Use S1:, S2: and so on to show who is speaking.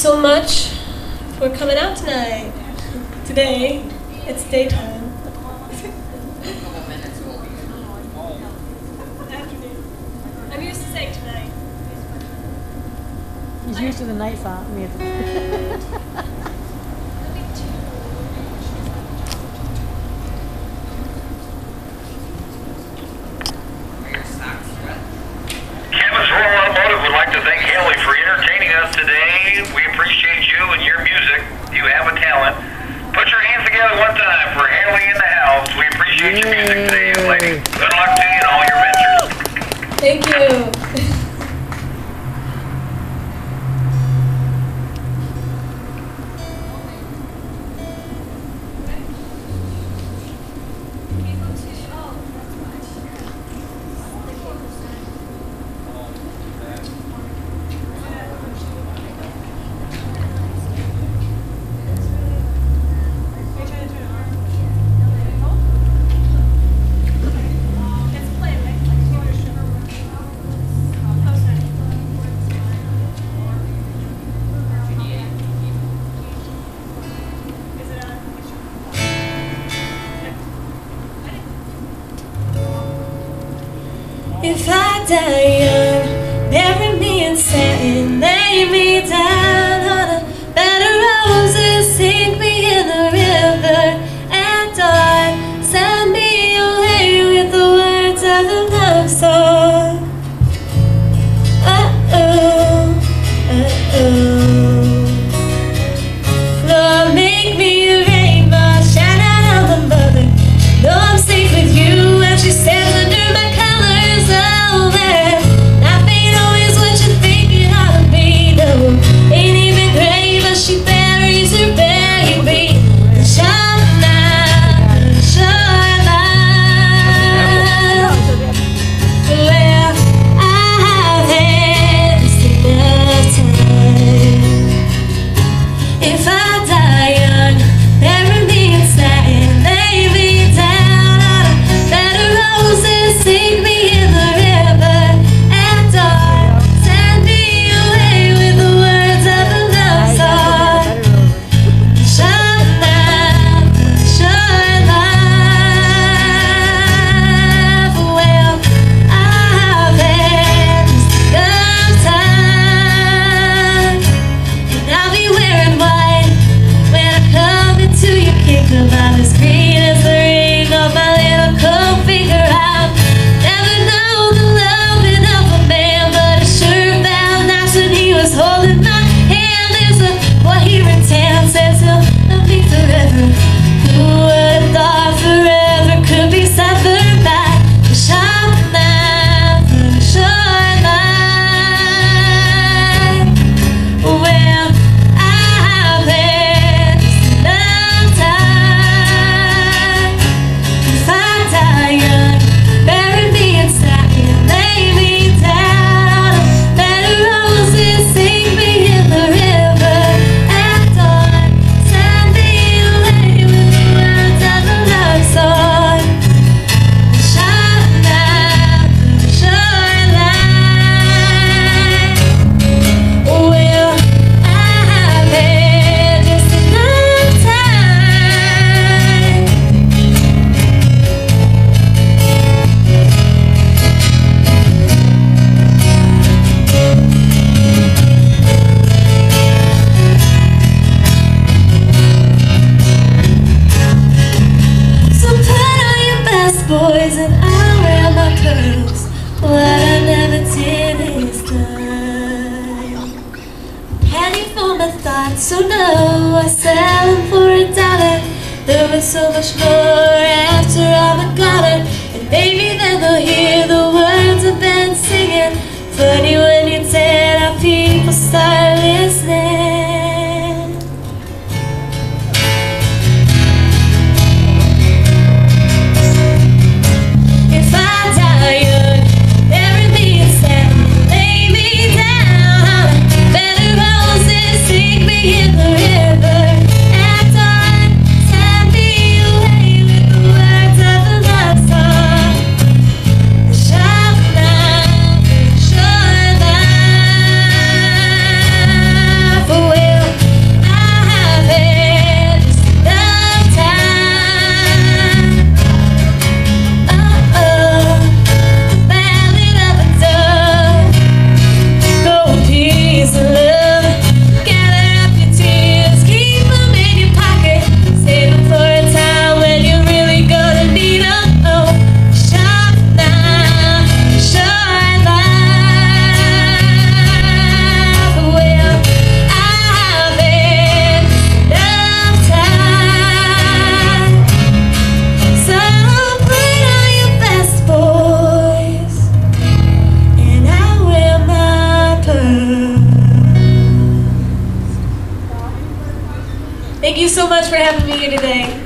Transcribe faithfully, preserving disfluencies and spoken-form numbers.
S1: so much for coming out tonight. Today, it's daytime. Afternoon. I'm used to saying tonight.
S2: He's used to the night song music.
S3: Kevin's Rural Automotive would like to thank Haley for entertaining us today. We appreciate you and your music. You have a talent. Put your hands together one time for Haley in the house. We appreciate your music today, young lady. Good luck to you in all your ventures.
S1: Thank you.
S4: If I die young, bury me in satin, lay me down on a bed of roses, sink me in the river at dawn, send me away with the words of a love song. Uh-oh, uh-oh. Lord, make me a rainbow, shine out on the mother. Know I'm safe with you when she stands under my colors. Oh, there, life ain't always what you think it ought to be. No, ain't even gray, but she buries her baby. Shine light, shine light. Well, I've had this enough time. If I die young, bury me in satin, lay me down on a bed of roses, sink me in the river at dawn, send me away with the words of a love song. Shine light, shine light. Well, I've had this time, and I'll be wearing white when I come into your kingdom. I'm as green as the ring on my little cold finger. I've never known the loving of a man, but it sure felt nice when he was holding my hand. There's a boy here in town says he'll love me forever. Who would have thought forever could be severed by the shine light, the shine light. Well, I've had this enough time. If I die young, bury me in satin, lay me down on a bed of roses, sink me in the river at dawn, send me away with the words of a love song. Shine light, shine light. Well, I've had just enough time. So put on your best, boys, and I'll wear my curls. What I never did is done. Penny for my thoughts, so no, I sell them for a dollar. There was so much more after I'm a goner, and maybe then they'll hear the words I've been singing. Funny when you tell how people start listening. If I die young, bury me in satin, lay me down on a bed of roses, sink me in the river at dawn, send me away with the words of a love song. Shine
S1: so much for having me here today.